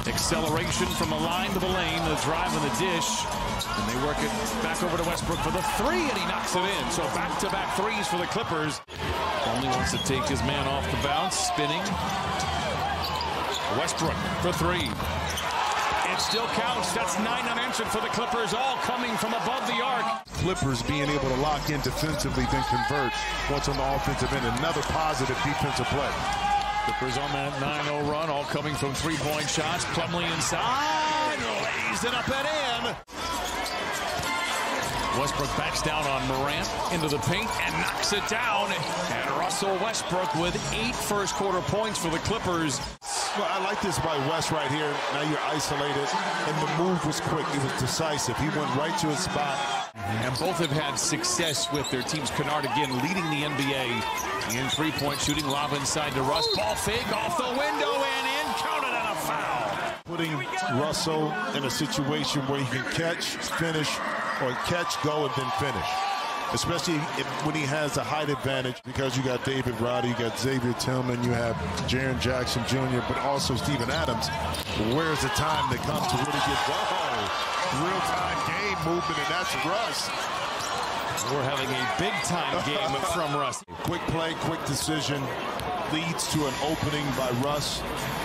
Acceleration from the line to the lane, the drive and the dish. And they work it back over to Westbrook for the three, and he knocks it in. So back-to-back threes for the Clippers. Only wants to take his man off the bounce, spinning. Westbrook for three. It still counts. That's 9 unanswered for the Clippers, all coming from above the arc. Clippers being able to lock in defensively, then convert once on the offensive end. Another positive defensive play. Clippers on that 9-0 run, all coming from three-point shots. Plumlee inside, lays it up and in. Westbrook backs down on Morant into the paint and knocks it down. And Russell Westbrook with 8 first-quarter points for the Clippers. Well, I like this by West right here. Now you're isolated, and the move was quick. It was decisive. He went right to his spot. And both have had success with their teams. Kennard again leading the NBA in three-point shooting. Lob inside to Russ. Ball fake off the window and in. Counted on a foul. Putting Russell in a situation where he can catch, finish, or catch, go, and then finish. Especially when he has a height advantage, because you got David Roddy, you got Xavier Tillman, you have Jaren Jackson Jr., but also Steven Adams. Where's the time that comes to really get real-time game movement, and that's Russ. We're having a big-time game from Russ. Quick play, quick decision, leads to an opening by Russ.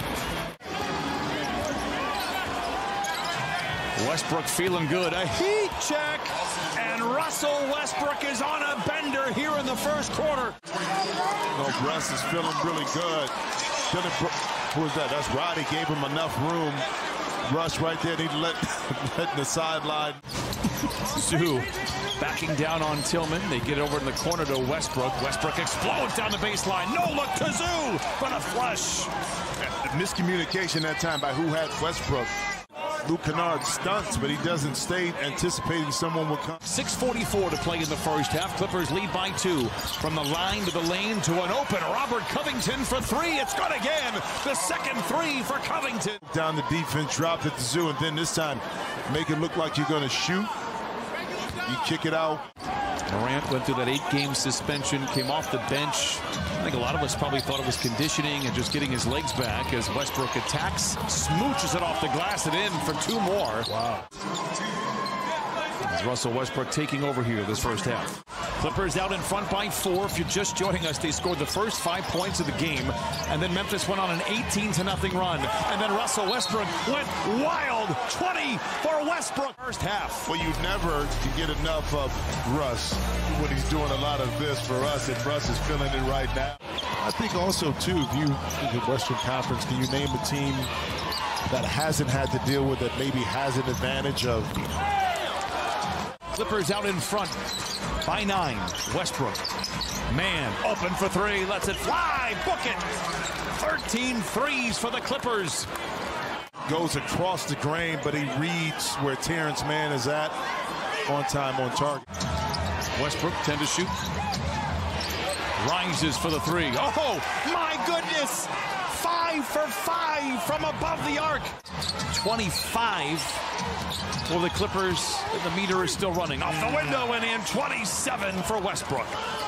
Westbrook feeling good. A heat check, and Russell Westbrook is on a bender here in the first quarter. No, Russ is feeling really good. Who was that? That's Roddy. Gave him enough room. Russ right there. He letting the sideline. Zoo backing down on Tillman. They get over in the corner to Westbrook. Westbrook explodes down the baseline. No look to Zoo, but a flush. Miscommunication that time by who had Westbrook. Luke Kennard stunts, but he doesn't stay anticipating someone will come. 6:44 to play in the first half. Clippers lead by 2. From the line to the lane to an open Robert Covington for 3. It's good again. The second 3 for Covington. Down the defense, dropped it to Zoo, and then this time make it look like you're going to shoot. You kick it out. Morant went through that 8-game suspension, came off the bench. I think a lot of us probably thought it was conditioning and just getting his legs back as Westbrook attacks, smooches it off the glass and in for 2 more. Wow. As Russell Westbrook taking over here this first half. Clippers out in front by 4. If you're just joining us, they scored the first 5 points of the game, and then Memphis went on an 18-0 run, and then Russell Westbrook went wild. 20 for Westbrook. First half. Well, you never can get enough of Russ when he's doing a lot of this for us, and Russ is feeling it right now. I think also, too, if you think of Western Conference, can you name a team that hasn't had to deal with it, maybe has an advantage of? Clippers out in front by 9. Westbrook, man, open for 3, lets it fly, book it. 13 threes for the Clippers. Goes across the grain, but he reads where Terrence Mann is at. On time, on target. Westbrook 10 to shoot. Rises for the 3. Oh, my goodness! 5 for 5 from above the arc. 25 for the Clippers. The meter is still running. Off the window and in. 27 for Westbrook.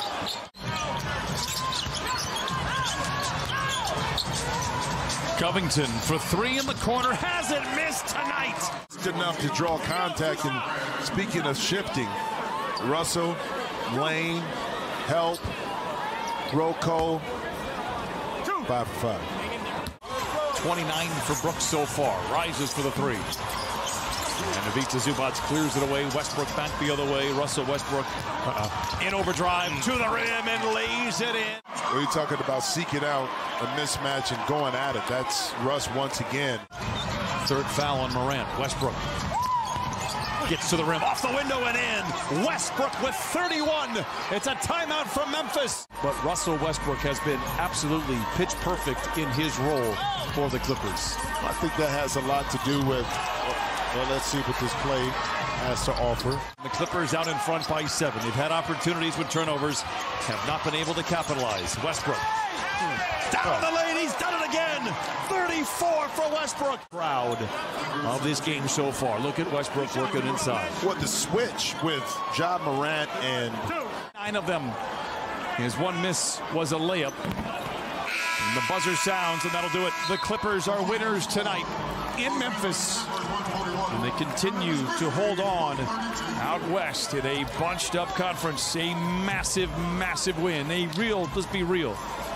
Covington for 3 in the corner. Hasn't missed tonight. It's good enough to draw contact. And speaking of shifting, Russell, Lane, help, Rocco, 5 for 5. 29 for Brooks so far. Rises for the 3. And Ivica Zubac clears it away. Westbrook back the other way. Russell Westbrook in overdrive to the rim and lays it in. Well, you're talking about seeking out a mismatch and going at it. That's Russ once again. Third foul on Morant. Westbrook gets to the rim, off the window and in. Westbrook with 31. It's a timeout from Memphis. But Russell Westbrook has been absolutely pitch perfect in his role for the Clippers. I think that has a lot to do with, well, let's see what this play has to offer. The Clippers out in front by 7. They've had opportunities with turnovers, have not been able to capitalize. Westbrook down the lane, he's done it again. 34 for Westbrook. Proud of this game so far. Look at Westbrook working inside. What the switch with Ja Morant and 9 of them. His one miss was a layup. And the buzzer sounds, and that'll do it. The Clippers are winners tonight. in Memphis. And they continue to hold on out west in a bunched up conference. A massive, massive win. A real, let's be real,